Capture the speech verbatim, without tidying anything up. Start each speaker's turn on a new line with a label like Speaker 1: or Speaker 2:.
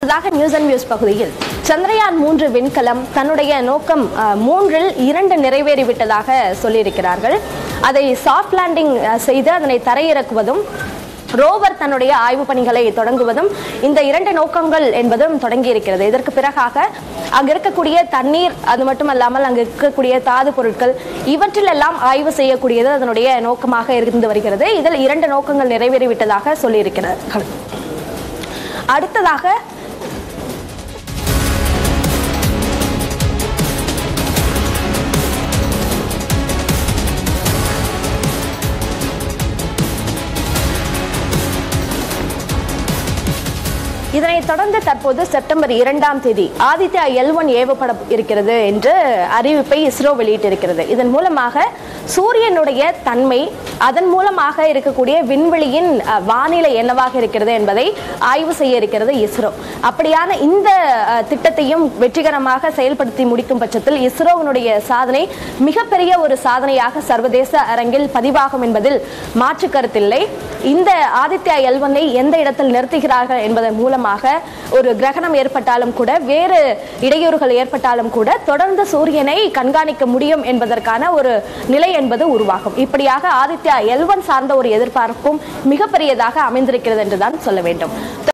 Speaker 1: News and views பகுதியில் சந்திரயான் மூன்று விண்கலம் தன்னுடைய நோக்கம் மூன்றில் இரண்டு நிறைவேறிவிட்டதாக சொல்லியிருக்கிறார்கள். அதை சாஃப்ட் லேண்டிங் செய்து அதனை தரையிறக்குவதும் ரோவர் தன்னுடைய ஆய்வு பணிகளை தொடங்குவதும் இந்த இரண்டு நோக்கங்கள் என்பதும் தொடங்கி இருக்கிறது. இதற்கு பிறகாக அங்கு இருக்கக்கூடிய தண்ணீர், அது மட்டுமல்லாமல் அங்கு இருக்கக்கூடிய தாது பொருட்கள் இவற்றிலெல்லாம் ஆய்வு செய்யக்கூடியது அதனுடைய நோக்கமாக இருந்து வருகிறது. இதில் இரண்டு நோக்கங்கள் நிறைவேறிவிட்டதாக சொல்லியிருக்கிறார்கள். அடுத்ததாக இதனைத் தொடர்ந்து தற்போது செப்டம்பர் இரண்டாம் தேதி ஆதித்யா எல் ஒன் ஏவப்பட இருக்கிறது என்று அறிவிப்பை இஸ்ரோ வெளியிட்டிருக்கிறது. இதன் மூலமாக சூரியனுடைய தன்மை, அதன் மூலமாக இருக்கக்கூடிய விண்வெளியின் வானிலை என்னவாக இருக்கிறது என்பதை ஆய்வு செய்ய இருக்கிறது இஸ்ரோ. அப்படியான இந்த திட்டத்தையும் வெற்றிகரமாக செயல்படுத்தி முடிக்கும் பட்சத்தில் இஸ்ரோவினுடைய சாதனை மிகப்பெரிய ஒரு சாதனையாக சர்வதேச அரங்கில் பதிவாகும் என்பதில் மாற்று கருத்தில்லை. இந்த ஆதித்யா எல் ஒன்னை எந்த இடத்தில் நிறுத்துகிறார்கள் என்பதன் மூலமாக ஒரு கிரகணம் ஏற்பட்டாலும் கூட, வேறு இடையூறுகள் ஏற்பட்டாலும் கூட தொடர்ந்து சூரியனை கண்காணிக்க முடியும் என்பதற்கான ஒரு நிலை என்பது உருவாகும். இப்படியாக ஆதித்யா எல் ஒன் சார்ந்த ஒரு எதிர்பார்ப்பும் மிகப்பெரியதாக அமைந்திருக்கிறது என்றுதான் சொல்ல வேண்டும்.